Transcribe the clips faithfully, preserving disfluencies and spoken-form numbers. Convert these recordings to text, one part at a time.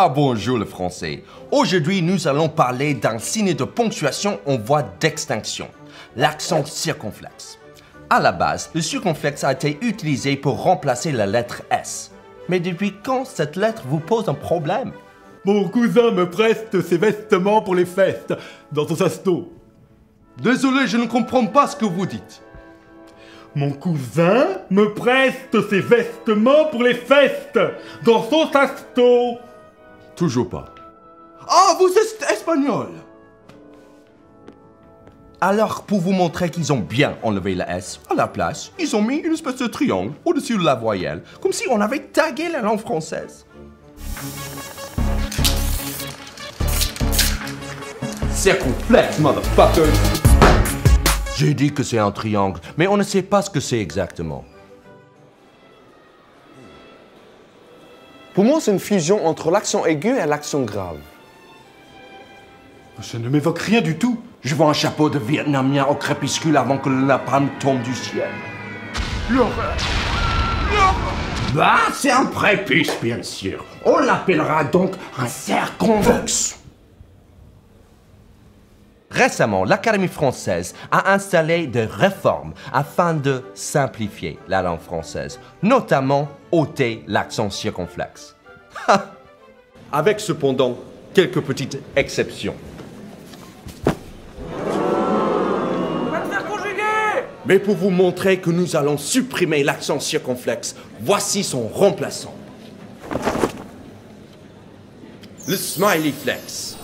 Ah bonjour le français. Aujourd'hui, nous allons parler d'un signe de ponctuation en voie d'extinction, l'accent circonflexe. À la base, le circonflexe a été utilisé pour remplacer la lettre S. Mais depuis quand cette lettre vous pose un problème? Mon cousin me prête ses vêtements pour les festes, dans son sasto. Désolé, je ne comprends pas ce que vous dites. Mon cousin me prête ses vêtements pour les festes, dans son sasto. Toujours pas. Ah, vous êtes espagnol! Alors, pour vous montrer qu'ils ont bien enlevé la S, à la place, ils ont mis une espèce de triangle au-dessus de la voyelle, comme si on avait tagué la langue française. Circonflexe, motherfucker! J'ai dit que c'est un triangle, mais on ne sait pas ce que c'est exactement. Pour moi, c'est une fusion entre l'accent aigu et l'accent grave. Ça ne m'évoque rien du tout. Je vois un chapeau de Vietnamien au crépuscule avant que le napalm tombe du ciel. L'horreur. Bah, c'est un prépuce, bien sûr. On l'appellera donc un circonflexe. Récemment, l'Académie française a installé des réformes afin de simplifier la langue française, notamment ôter l'accent circonflexe. Avec cependant quelques petites exceptions. Mais pour vous montrer que nous allons supprimer l'accent circonflexe, voici son remplaçant. Le smiley flex.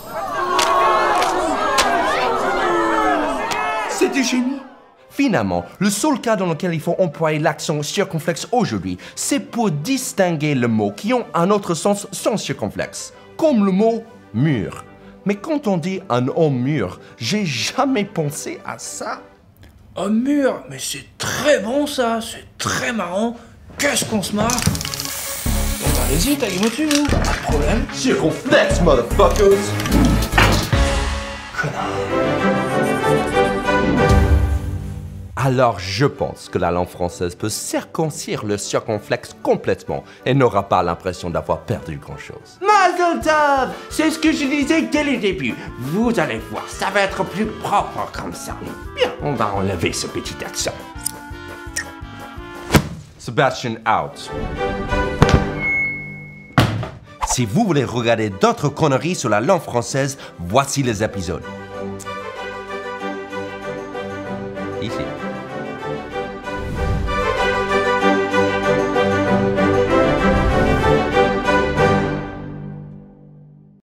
C'est du génie. Finalement, le seul cas dans lequel il faut employer l'accent circonflexe aujourd'hui, c'est pour distinguer les mots qui ont un autre sens sans circonflexe, comme le mot mur. Mais quand on dit un homme mûr, j'ai jamais pensé à ça. Un mur, mais c'est très bon ça, c'est très marrant. Qu'est-ce qu'on se marre? Bon bah allez-y, taguez-moi dessus, vous, pas de problème. Circonflexe, motherfuckers! Alors je pense que la langue française peut circoncire le circonflexe complètement et n'aura pas l'impression d'avoir perdu grand-chose. Mazel tov! C'est ce que je disais dès le début. Vous allez voir, ça va être plus propre comme ça. Bien, on va enlever ce petit accent. Sebastian out. Si vous voulez regarder d'autres conneries sur la langue française, voici les épisodes. Ici.